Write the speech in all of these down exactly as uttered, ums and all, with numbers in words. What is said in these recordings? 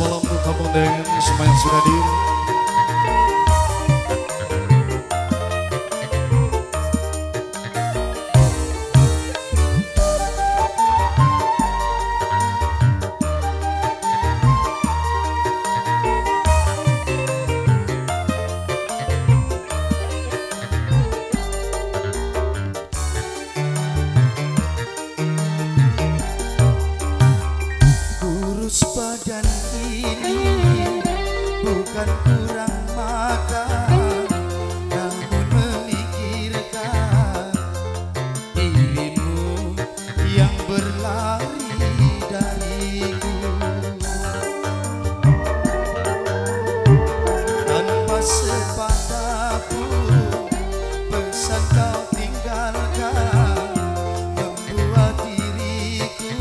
malam untuk kamu dengan semua yang sudah hadir. Badan ini bukan kurang makan, namun memikirkan dirimu yang berlari dariku. Tanpa sepatah pun pesan kau tinggalkan, membuat diriku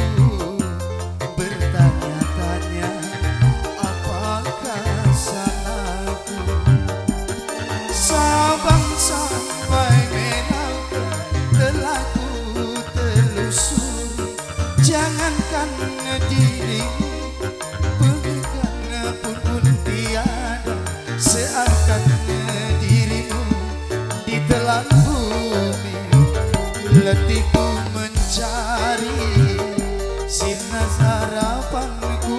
jangankan dirimu, pegangan pun pun tiada, seakan dirimu ditelan bumi. Letihku mencari sinar harapanku,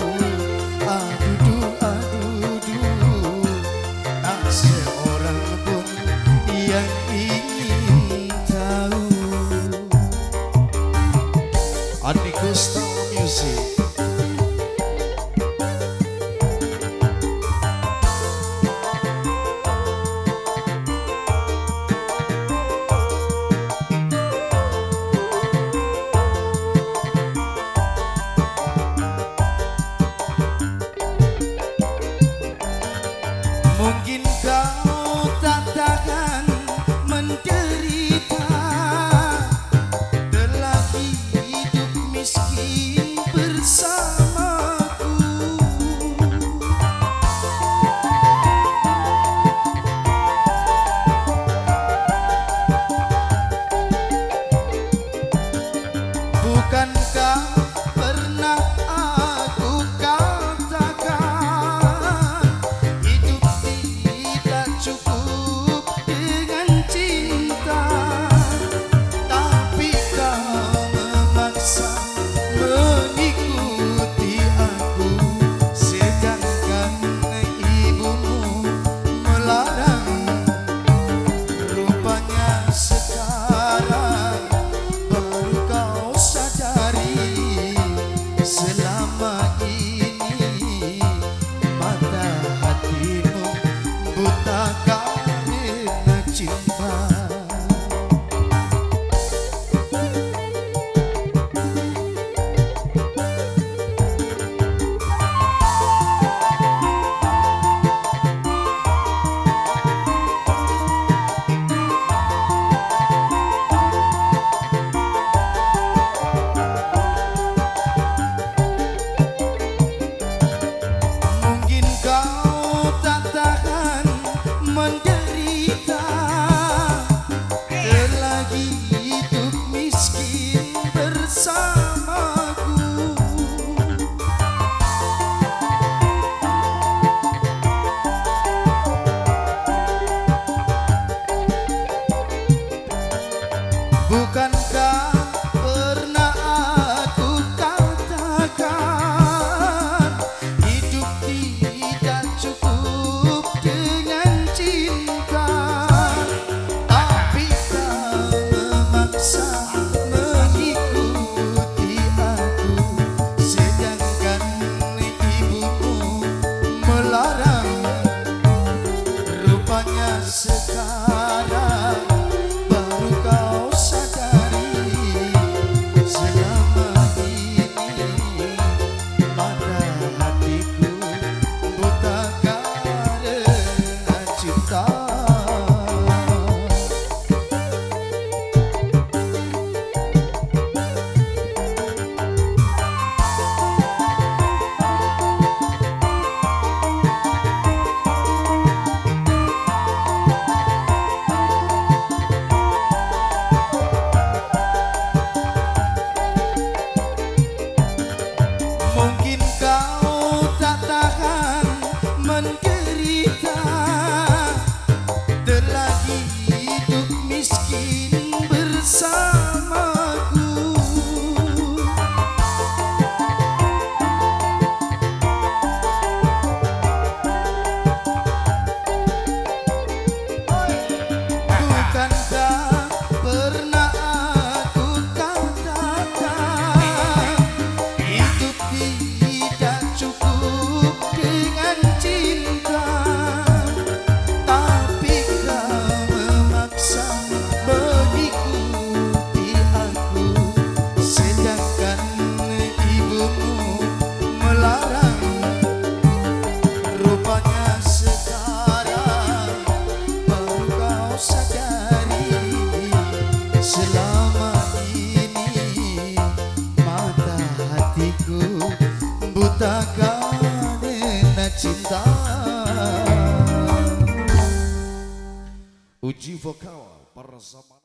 aduh aduh, tak seorang pun yang ingin tahu. Adi Gusta Music. Mungkin kau tak tahan menderita, telah hidup miskin bersamaku. Bukankah pernah aku katakan hidup tidak cukup dengan cinta, tapi kau memaksa mengikuti aku, sedangkan ibumu melarang. Rupanya sekarang baru kau sadari, selama ini mata hatimu buta karena cinta. Mungkin kau tak tahan menderita, telah hidup miskin bersamaku. Bukankah pernah aku katakan hidup tidak cukup dengan cinta, tapi kau memaksa mengikuti aku, sedangkan ibumu melarang. Rupanya sekarang baru kau sadari, bersamaku. Bukankah pernah aku katakan hidup tidak cukup dengan cinta, tapi kau memaksa mengikuti aku, sedangkan ibumu melarang. Rupanya sekarang baru kau sadari, selama ini mata hatiku buta karena cinta. Uji vokal bersama